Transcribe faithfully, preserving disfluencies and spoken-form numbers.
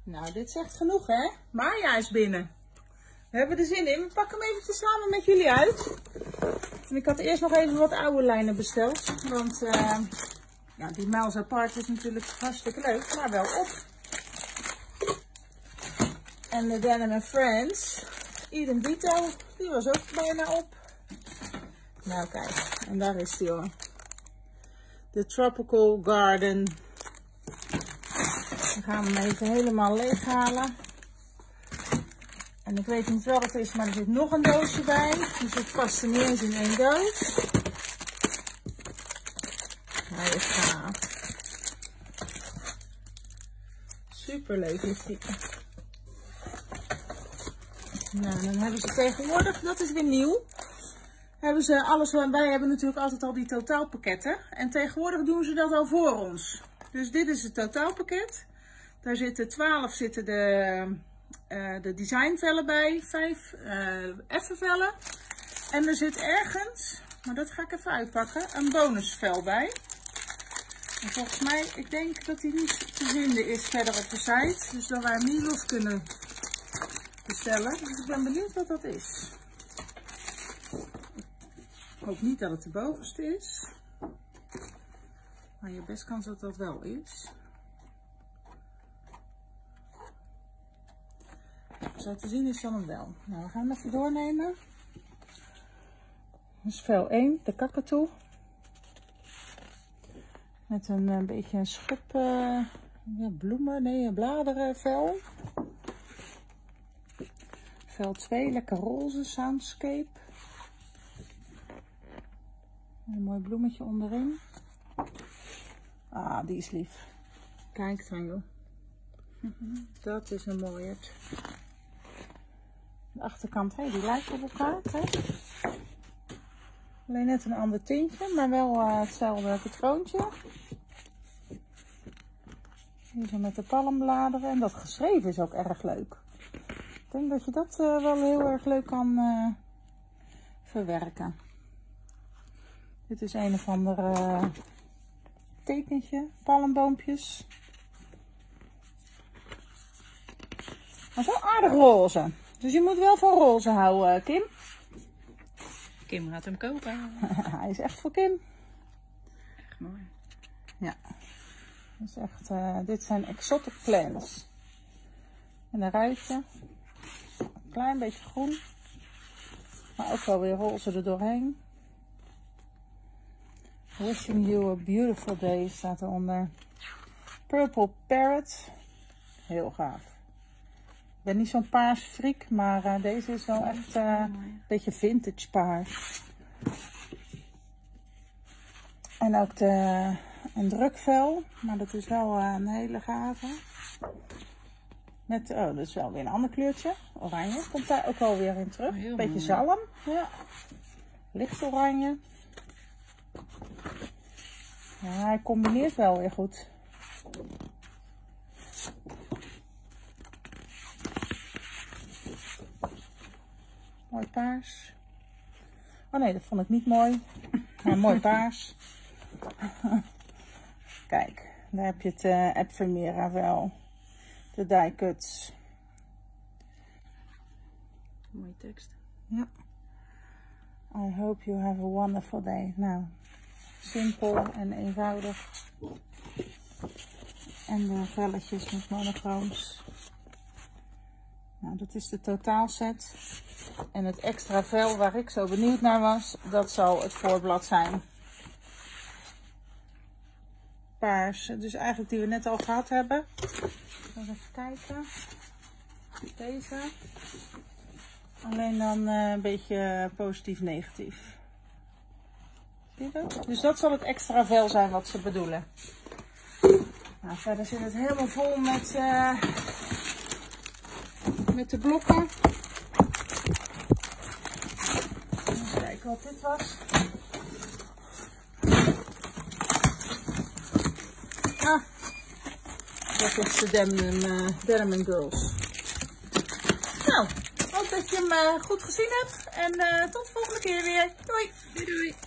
Nou, dit zegt genoeg, hè? Maya is binnen. We hebben er zin in. We pakken hem eventjes samen met jullie uit. En ik had eerst nog even wat oude lijnen besteld. Want uh, ja, die Miles Apart is natuurlijk hartstikke leuk, maar wel op. En de Denim and Friends, Eden Dito, die was ook bijna op. Nou kijk, en daar is die hoor. De Tropical Garden. Dan gaan we hem even helemaal leeg halen. En ik weet niet wat het is, maar er zit nog een doosje bij. Dus het past er niet eens in één doos. Hij is gaaf. Super leuk is die. Nou, dan hebben ze tegenwoordig, dat is weer nieuw. Hebben ze alles, wij hebben natuurlijk altijd al die totaalpakketten. En tegenwoordig doen ze dat al voor ons. Dus dit is het totaalpakket. Daar zitten twaalf zitten de, uh, de designvellen bij, vijf uh, effenvellen. En er zit ergens, maar dat ga ik even uitpakken, een bonusvel bij. En volgens mij, ik denk dat die niet te vinden is verder op de site. Dus dat wij hem niet los kunnen bestellen. Dus ik ben benieuwd wat dat is. Ik hoop niet dat het de bovenste is. Maar je best kans dat dat wel is. Zo te zien is dan hem wel. Nou, we gaan hem even doornemen. Dat is vel één, de kakatoe. Met een, een beetje een schub, uh, ja, bloemen, nee, een bladerenvel. Vel twee, lekker roze soundscape. Een mooi bloemetje onderin. Ah, die is lief. Kijk dan joh. Dat is een mooie. De achterkant, hey, die lijkt op elkaar. Kijk. Alleen net een ander tintje, maar wel uh, hetzelfde patroontje. Hier zo met de palmbladeren. En dat geschreven is ook erg leuk. Ik denk dat je dat uh, wel heel erg leuk kan uh, verwerken. Dit is een of ander uh, tekentje, palmboompjes. Maar zo aardig roze. Dus je moet wel van roze houden, Kim. Kim gaat hem kopen. Hij is echt voor Kim. Echt mooi. Ja. Dus echt, uh, dit zijn exotic plants. En een ruitje. Een klein beetje groen. Maar ook wel weer roze er doorheen. Wishing you a beautiful day staat eronder. Purple Parrot. Heel gaaf. Ik ben niet zo'n paars freak, maar uh, deze is wel echt uh, een beetje vintage paars. En ook de, een drukvel, maar dat is wel uh, een hele gave. Met, oh, dat is wel weer een ander kleurtje. Oranje komt daar ook wel weer in terug. Een beetje zalm. Ja. Licht oranje. Ja, hij combineert wel weer goed. Mooi paars. Oh nee, dat vond ik niet mooi. Maar mooi paars. Kijk, daar heb je het uh, Ephemeera wel. De die cuts. Mooie tekst. Ja. I hope you have a wonderful day. Nou, simpel en eenvoudig. En de velletjes met monochrooms. Nou, dat is de totaalset. En het extra vel waar ik zo benieuwd naar was, dat zal het voorblad zijn. Paars, dus eigenlijk die we net al gehad hebben. Even kijken. Deze. Alleen dan uh, een beetje positief-negatief. Zie je dat? Dus dat zal het extra vel zijn wat ze bedoelen. Nou, verder zit het helemaal vol met, uh, met de blokken. Even kijken wat dit was. Ah, dat is de Denim, uh, Denim and Girls. Nou, hoop dat je hem uh, goed gezien hebt. En uh, tot de volgende keer weer. Doei! Doei doei!